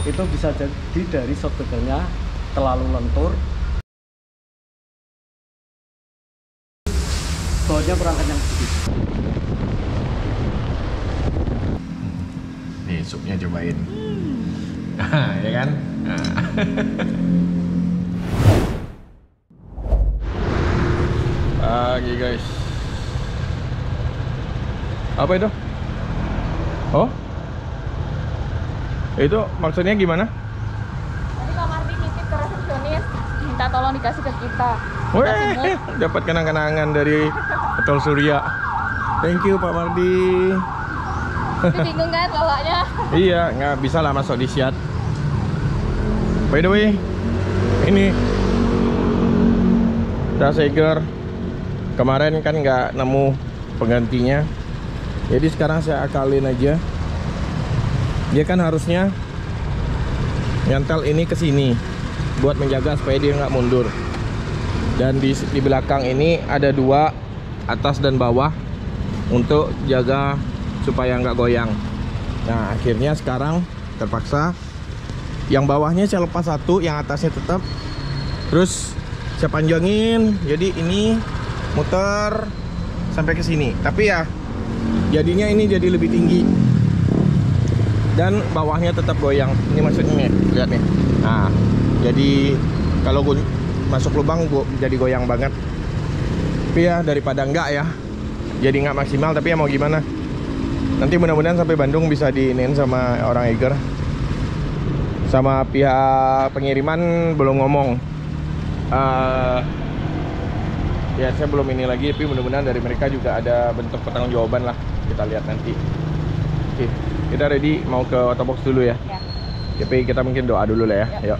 itu bisa jadi dari shock bezelnya terlalu lentur, bautnya kurang kencang sedikit. Nih supnya cobain. Ya kan? Pagi guys. Apa itu? Oh? Itu maksudnya gimana? Tadi Kak Mardi nitip ke resepsionis, minta tolong dikasih ke kita. Weh, dapat kenang-kenangan dari Betul Surya. Thank you Pak Mardi. Tapi bingung kan bawanya? Iya, nggak bisa lah masuk di Siat. By the way, ini Daseger kemarin kan nggak nemu penggantinya, jadi sekarang saya akalin aja. Dia kan harusnya nyantel ini ke sini buat menjaga supaya dia nggak mundur. Dan di belakang ini ada dua, atas dan bawah, untuk jaga supaya nggak goyang. Nah akhirnya sekarang terpaksa yang bawahnya saya lepas satu, yang atasnya tetap, terus saya panjangin, jadi ini muter sampai ke sini. Tapi ya jadinya ini jadi lebih tinggi dan bawahnya tetap goyang. Ini maksudnya nih, lihat nih. Nah jadi kalau gue masuk lubang jadi goyang banget. Tapi ya daripada enggak ya, jadi nggak maksimal. Tapi ya mau gimana, nanti mudah-mudahan sampai Bandung bisa diinin sama orang Eiger. Sama pihak pengiriman belum ngomong. Ya saya belum ini lagi, tapi mudah-mudahan dari mereka juga ada bentuk pertanggungjawaban lah. Kita lihat nanti. Oke, kita ready mau ke Autobox dulu ya. Tapi kita mungkin doa dulu lah ya. Yuk.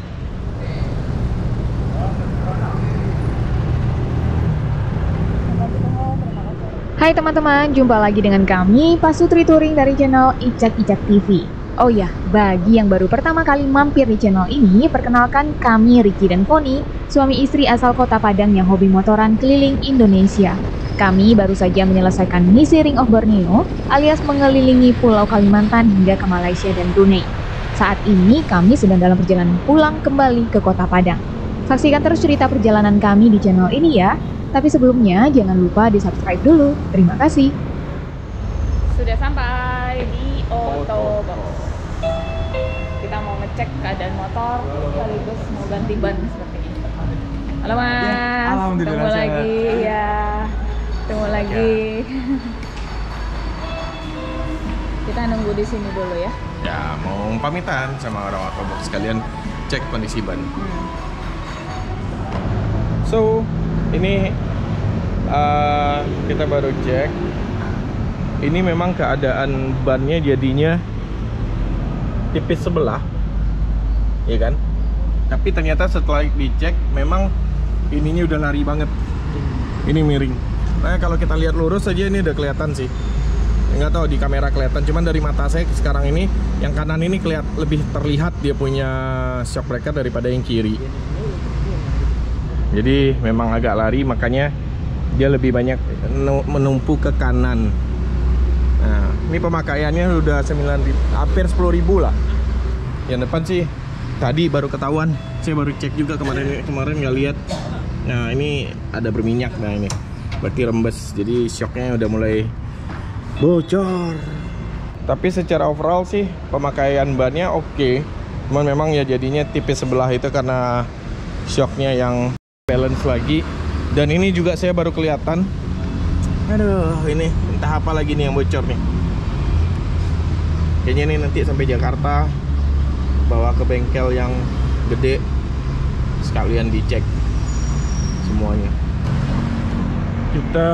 Hai teman-teman, jumpa lagi dengan kami Pasutri Touring dari channel Icak-Icak TV. Oh ya, bagi yang baru pertama kali mampir di channel ini, perkenalkan kami Ricky dan Poni, suami istri asal Kota Padang yang hobi motoran keliling Indonesia. Kami baru saja menyelesaikan misi Ring of Borneo, alias mengelilingi Pulau Kalimantan hingga ke Malaysia dan Brunei. Saat ini kami sedang dalam perjalanan pulang kembali ke Kota Padang. Saksikan terus cerita perjalanan kami di channel ini ya. Tapi sebelumnya jangan lupa di subscribe dulu. Terima kasih. Sudah sampai di Autobox. Kita mau ngecek keadaan motor, sekaligus mau ganti ban seperti ini. Halo Mas, ketemu lagi ya. Ketemu lagi. Kita nunggu di sini dulu ya. Ya mau pamitan sama orang Autobox sekalian cek kondisi ban. So ini kita baru cek. Ini memang keadaan bannya jadinya tipis sebelah, ya kan? Tapi ternyata setelah dicek memang ininya udah lari banget. Ini miring. Nah kalau kita lihat lurus aja ini udah kelihatan sih. Nggak tahu di kamera kelihatan, cuman dari mata saya sekarang ini yang kanan ini lebih terlihat dia punya shock breaker daripada yang kiri. Jadi memang agak lari, makanya dia lebih banyak menumpuk ke kanan. Nah, ini pemakaiannya udah 9.000, hampir 10.000 lah. Yang depan sih tadi baru ketahuan. Saya baru cek juga kemarin nggak lihat. Nah, ini ada berminyak. Nah, ini berarti rembes. Jadi shocknya udah mulai bocor. Tapi secara overall sih pemakaian bannya oke. Cuman memang ya jadinya tipis sebelah itu karena shocknya yang balance lagi. Dan ini juga saya baru kelihatan. Aduh, ini entah apa lagi nih yang bocor nih. Kayaknya ini nanti sampai Jakarta bawa ke bengkel yang gede, sekalian dicek semuanya. Kita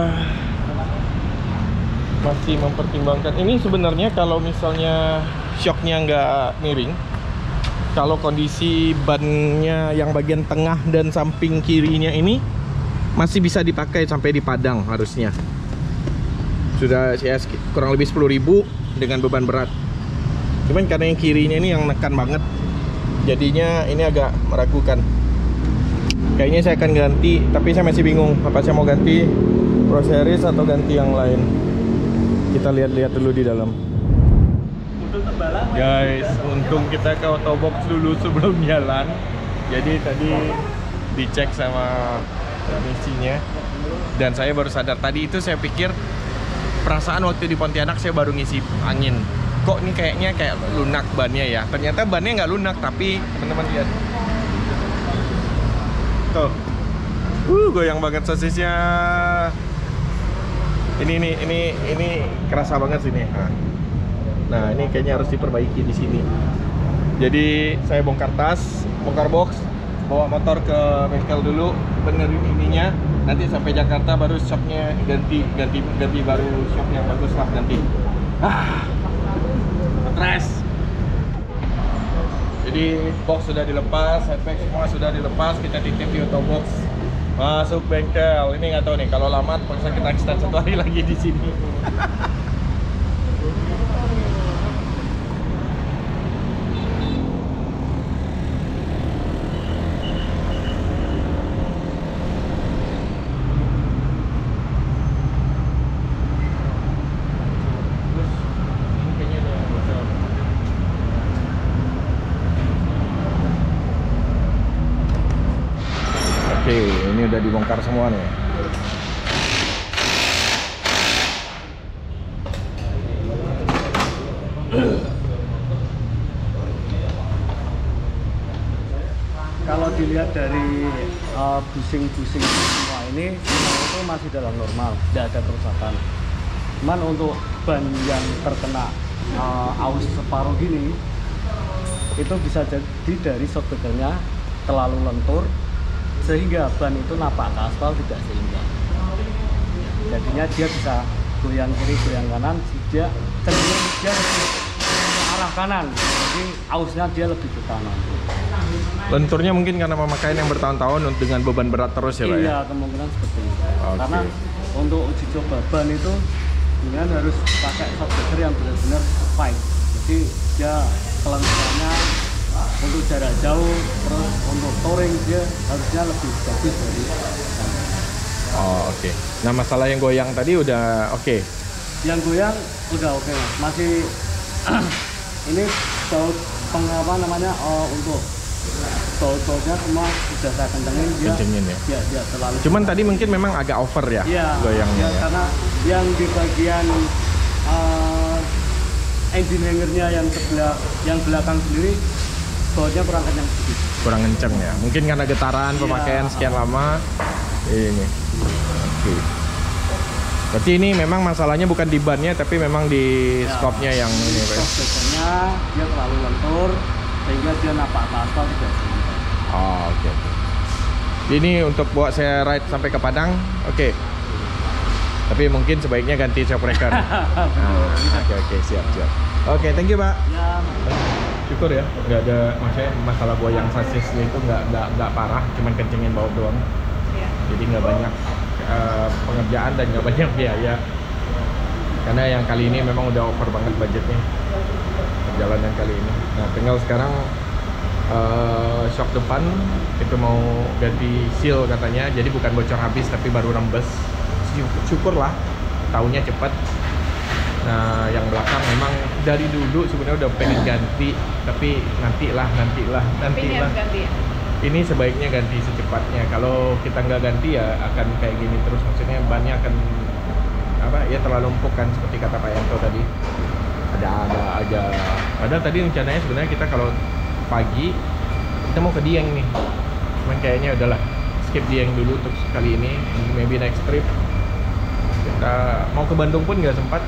masih mempertimbangkan. Ini sebenarnya kalau misalnya shocknya nggak miring, kalau kondisi bannya yang bagian tengah dan samping kirinya ini masih bisa dipakai sampai di Padang harusnya. Sudah saya kurang lebih 10.000 dengan beban berat. Cuman karena yang kirinya ini yang nekan banget, jadinya ini agak meragukan. Kayaknya saya akan ganti, tapi saya masih bingung apa saya mau ganti Pro Series atau ganti yang lain. Kita lihat-lihat dulu di dalam. Guys, untung kita ke Autobox dulu sebelum jalan. Jadi tadi dicek sama teknisinya. Dan saya baru sadar, tadi itu saya pikir perasaan waktu di Pontianak saya baru ngisi angin. Kok ini kayaknya kayak lunak bannya ya. Ternyata bannya nggak lunak, tapi teman-teman lihat. Tuh. Goyang banget sosisnya. Ini kerasa banget sini. Nah, ini kayaknya harus diperbaiki di sini. Jadi saya bongkar tas, bongkar box, bawa motor ke bengkel dulu, benerin ininya. Nanti sampai Jakarta baru shocknya ganti baru shock yang bagus lah ganti. Stres. Jadi box sudah dilepas, headpack semua sudah dilepas, kita titip di Autobox. Masuk bengkel. Ini nggak tahu nih, kalau lama terpaksa kita extend 1 hari lagi di sini. Oke, ini udah dibongkar semua nih. Kalau dilihat dari busing-busing semua ini itu masih dalam normal, tidak ada kerusakan. Cuman untuk ban yang terkena aus separuh gini, itu bisa jadi dari shockbreakernya terlalu lentur, sehingga ban itu napak ke aspal tidak seimbang. Jadinya dia bisa goyang kiri, goyang kanan, dia cenderung dia lebih ke arah kanan. Jadi ausnya dia lebih ke kanan. Lenturnya mungkin karena pemakaian yang bertahun-tahun dengan beban berat terus ya Pak? Iya, kemungkinan seperti itu. Oke. Karena untuk uji coba ban itu dengan harus pakai shockbreaker yang benar-benar fine. Jadi dia kelenturannya untuk jarak jauh, terus untuk touring dia harusnya lebih bagus dari ban. Oh oke. Nah masalah yang goyang tadi udah oke. Yang goyang udah oke, masih ini baut untuk baut-bautnya semua sudah saya kencengin, dia terlalu. Cuman tadi mungkin memang agak over ya, goyangnya. Ya, karena yang di bagian engine hangernya yang belakang sendiri bautnya kurang kencang sedikit. Kurang kenceng ya. Mungkin karena getaran pemakaian sekian lama. Ini. Oke. Berarti ini memang masalahnya bukan di bannya tapi memang di skopnya yang ini, Pak. Skopnya dia terlalu lentur sehingga dia napak ke aspal tidak seimbang. Oh, oke. Ini untuk buat saya ride sampai ke Padang, oke. Tapi mungkin sebaiknya ganti shock breaker. Oke, siap. Oke, thank you, Pak. Ya. Syukur ya, nggak ada masalah goyang sasisnya itu nggak parah, cuman kencengin baut doang. Jadi nggak banyak pengerjaan dan nggak banyak biaya. Karena yang kali ini memang udah over banget budgetnya perjalanan kali ini. Nah, tinggal sekarang shock depan itu mau ganti seal katanya, jadi bukan bocor habis tapi baru rembes. Syukurlah, taunya cepat. Nah, yang belakang memang dari dulu sebenarnya udah pengen ganti, tapi nantilah. Ganti ya? Ini sebaiknya ganti secepatnya. Kalau kita nggak ganti ya akan kayak gini terus. Maksudnya bannya akan terlalu empuk kan, seperti kata Pak Yanto tadi. Ada aja. Padahal tadi rencananya sebenarnya kita kalau pagi kita mau ke Dieng nih. Cuman kayaknya udahlah, skip Dieng dulu untuk kali ini. Maybe next trip. Kita mau ke Bandung pun nggak sempat.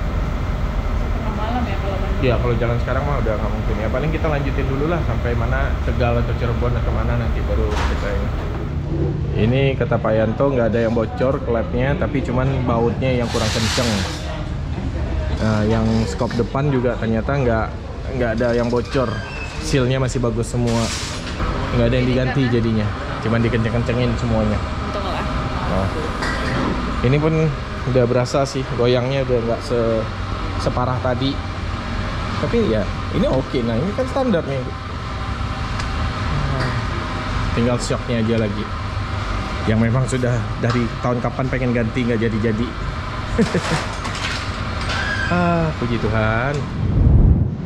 Malam ya kalau Bandung? Ya kalau jalan sekarang mah udah nggak mungkin ya. Paling kita lanjutin dulu lah sampai mana, Tegal atau Cirebon atau mana, nanti baru kita ini. Ini kata Pak Yanto nggak ada yang bocor klepnya, tapi cuman bautnya yang kurang kenceng. Nah, yang skop depan juga ternyata nggak ada yang bocor. Sealnya masih bagus semua. Nggak ada yang diganti jadinya. Cuman dikenceng-kencengin semuanya. Untunglah. Nah, ini pun udah berasa sih goyangnya, udah nggak separah tadi. Tapi ya ini oke. Nah ini kan standar nih. Tinggal shocknya aja lagi. Yang memang sudah dari tahun kapan pengen ganti nggak jadi-jadi. Puji Tuhan.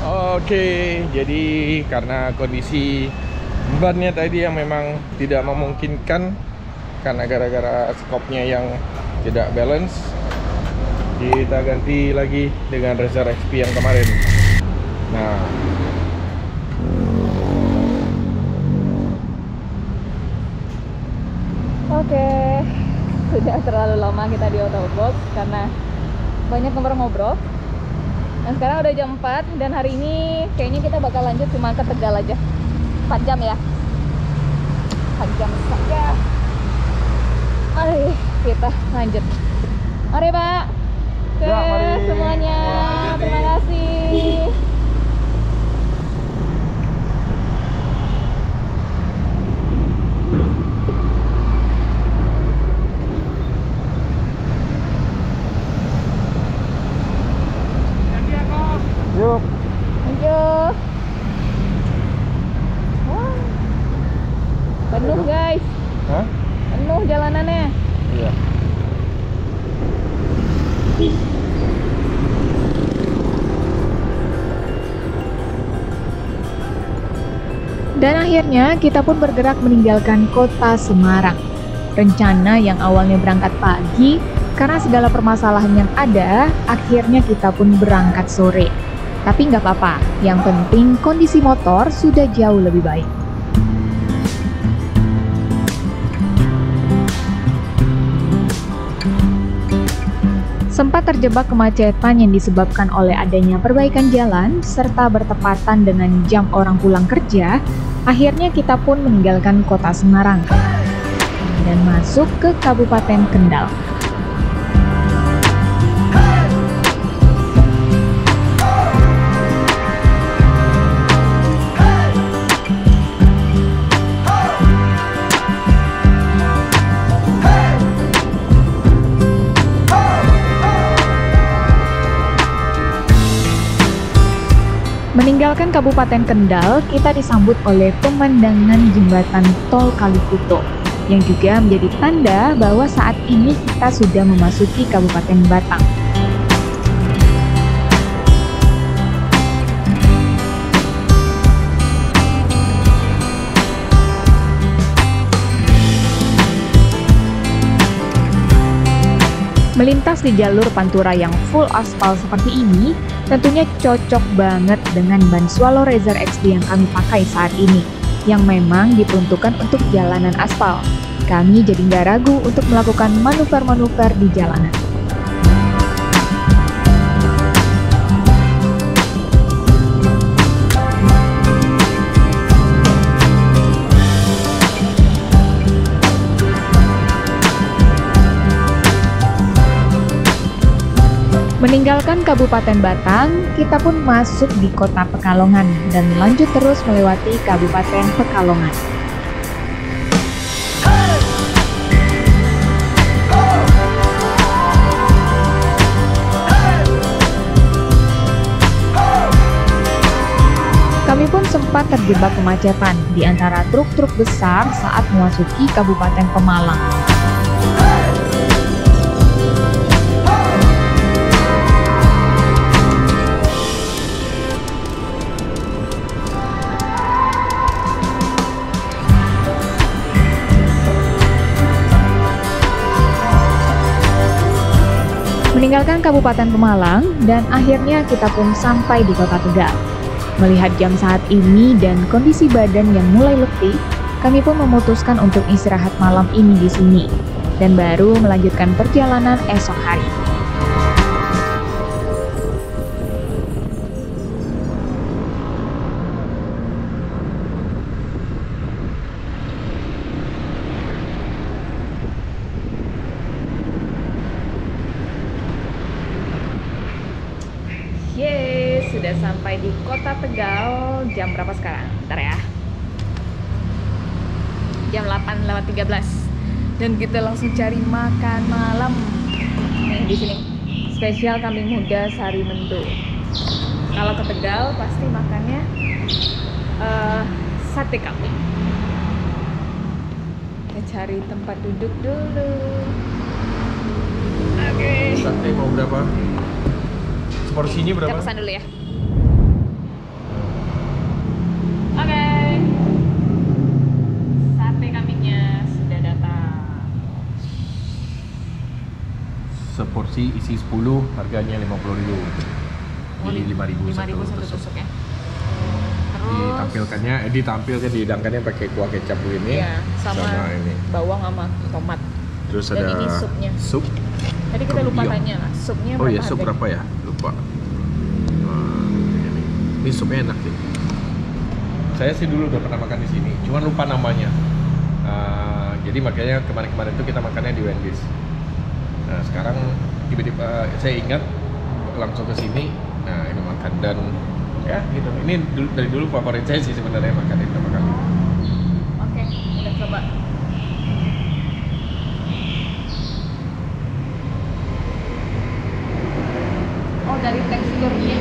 Oke, jadi karena kondisi bannya tadi yang memang tidak memungkinkan karena gara-gara skopnya yang tidak balance, kita ganti lagi dengan Razer XP yang kemarin. Nah, Oke, sudah terlalu lama kita di Autobox karena banyak ngobrol-ngobrol. Dan sekarang udah jam 4 dan hari ini kayaknya kita bakal lanjut cuma ke Tegal aja. 4 jam ya. 4 jam saja. Mari kita lanjut. Mari Pak. Oke, Ya, mari. semuanya. Terima kasih. yuk. Lanjut. Wah. Penuh guys. Hah? Penuh jalanannya. Iya. Dan akhirnya kita pun bergerak meninggalkan kota Semarang. Rencana yang awalnya berangkat pagi, karena segala permasalahan yang ada, akhirnya kita pun berangkat sore. Tapi nggak apa-apa, yang penting kondisi motor sudah jauh lebih baik. Sempat terjebak kemacetan yang disebabkan oleh adanya perbaikan jalan serta bertepatan dengan jam orang pulang kerja, akhirnya kita pun meninggalkan kota Semarang dan masuk ke Kabupaten Kendal. Meninggalkan Kabupaten Kendal, kita disambut oleh pemandangan jembatan tol Kalikuto, yang juga menjadi tanda bahwa saat ini kita sudah memasuki Kabupaten Batang. Melintas di jalur pantura yang full aspal seperti ini, tentunya cocok banget dengan ban Swallow Razer XP yang kami pakai saat ini, yang memang diperuntukkan untuk jalanan aspal. Kami jadi nggak ragu untuk melakukan manuver-manuver di jalanan. Meninggalkan Kabupaten Batang, kita pun masuk di kota Pekalongan dan lanjut terus melewati Kabupaten Pekalongan. Kami pun sempat terjebak kemacetan di antara truk-truk besar saat memasuki Kabupaten Pemalang. Meninggalkan Kabupaten Pemalang dan akhirnya kita pun sampai di Kota Tegal. Melihat jam saat ini dan kondisi badan yang mulai letih, kami pun memutuskan untuk istirahat malam ini di sini dan baru melanjutkan perjalanan esok hari. Sudah sampai di Kota Tegal. Jam berapa sekarang? Bentar ya. Jam 8:13. Dan kita langsung cari makan malam. Nih di sini. Spesial kambing muda Sari Mendo. Kalau ke Tegal pasti makannya sate kambing. Kita cari tempat duduk dulu. Oke. Sate mau berapa? Porsinya berapa? Kita pesan dulu ya. porsi isi 10 harganya 50.000. Jadi 5.000 satu tusuk ya. Ditampilkan dihidangkannya pakai kuah kecap ini ya, sama ini bawang sama tomat. Terus dan ada ini supnya. Sup. Tadi kita lupa tanya lah, supnya Oh berapa iya, sup berapa ya? Lupa. Ini supnya enak sih. Saya sih dulu udah pernah makan di sini, cuma lupa namanya. Jadi makanya kemarin-kemarin itu kita makannya di Wendy's. Nah sekarang tiba-tiba saya ingat langsung ke sini. Nah ini makan dan ya gitu. Ini dari dulu favorit saya sih sebenarnya makan ini pertama kali. Oke, udah coba. Oh dari teksturnya,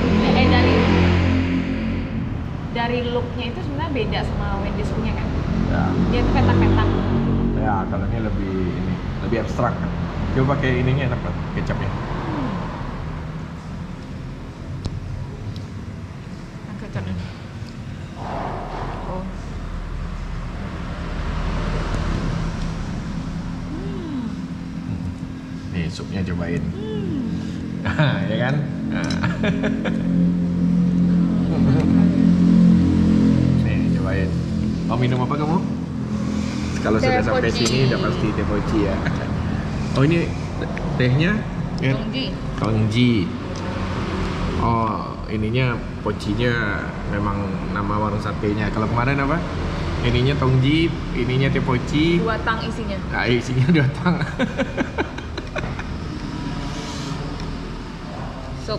dari looknya itu sebenarnya beda sama Wendy's punya kan? Ya. Dia tuh petak-petak. Ya kalau ini lebih abstrak kan. Coba pakai ininya enak banget, kecapnya. Kecapnya. Oh. Nih supnya cobain. Ya kan? Nih cobain. Mau minum apa kamu? Kalau sudah sampai sini udah pasti teh poci ya. Oh ini tehnya ya? Tongji. Oh ininya pocinya memang nama warung satenya. Kalau kemarin apa? Ininya tongji, ininya teh poci. 2 tang isinya. Nah, isinya 2 tang. Sup.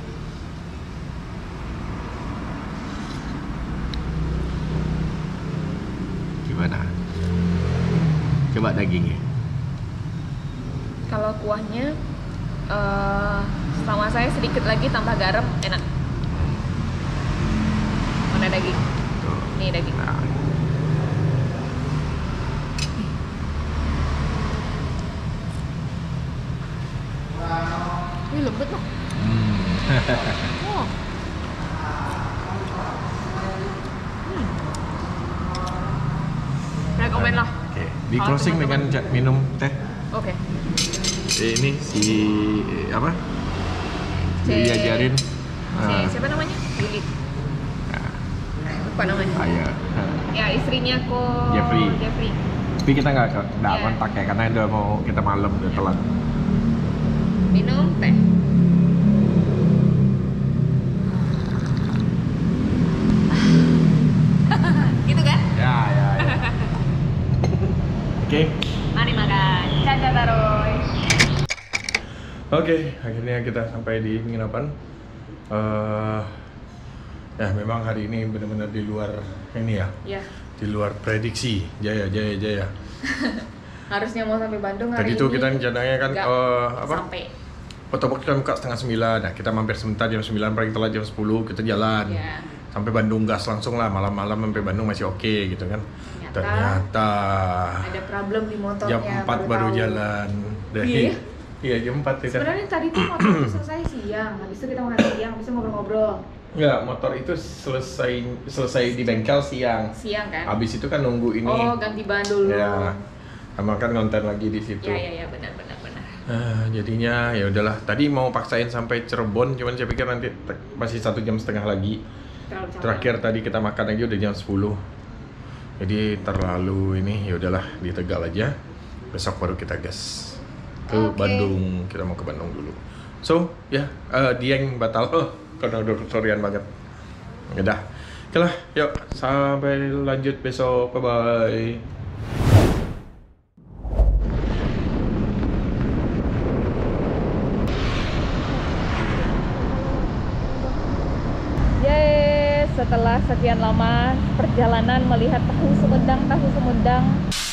Gimana? Coba dagingnya. Kalau kuahnya, sama saya sedikit lagi tambah garam, enak. Mana daging? Tuh. Nih daging. Nah. Ini lembut loh. Oh. Rekomen lah. Oke, di closing dengan minum teh. Oke. Ini si apa? Diajarin. Siapa namanya? Lili. Lupa namanya. Ayah. Ya istrinya kok. Jeffrey. Tapi kita nggak kontak ya karena udah mau kita malam udah telat. Minum teh. Gitu kan? Ya. Oke. Mari makan. Caca taroy. Oke, akhirnya kita sampai di penginapan. Ya memang hari ini benar-benar di luar ini ya. Iya. Di luar prediksi. Jaya. Harusnya mau sampai Bandung hari Tadi ini. tuh kita rencananya kan apa? Sampai. Fotobox kita buka setengah 9. Nah, kita mampir sebentar jam 9, paling telat jam 10 kita jalan. Iya. Sampai Bandung gas langsung lah, malam-malam sampai Bandung masih oke gitu kan. Ternyata ada problem di motornya. Jam 4 baru jalan. Iya, jam 4 itu. Sebenarnya tadi tuh motor selesai siang, habis itu kita makan siang, habis itu ngobrol-ngobrol. Enggak, motor itu selesai di bengkel siang. Siang kan? Habis itu kan nunggu ini. Oh, ganti ban dulu. Ya. Sama kan konten lagi di situ. Ya, benar. Jadinya ya udahlah. Tadi mau paksain sampai Cirebon, cuman saya pikir nanti masih 1,5 jam lagi. Terakhir tadi kita makan aja udah jam 10. Jadi terlalu ini ya udahlah di Tegal aja. Besok baru kita gas ke Bandung. Kita mau ke Bandung dulu. So, ya Dieng batal karena udah sorean banget. Udah. Oke lah, yuk sampai lanjut besok. Bye bye. Setelah sekian lama perjalanan melihat tahu Sumedang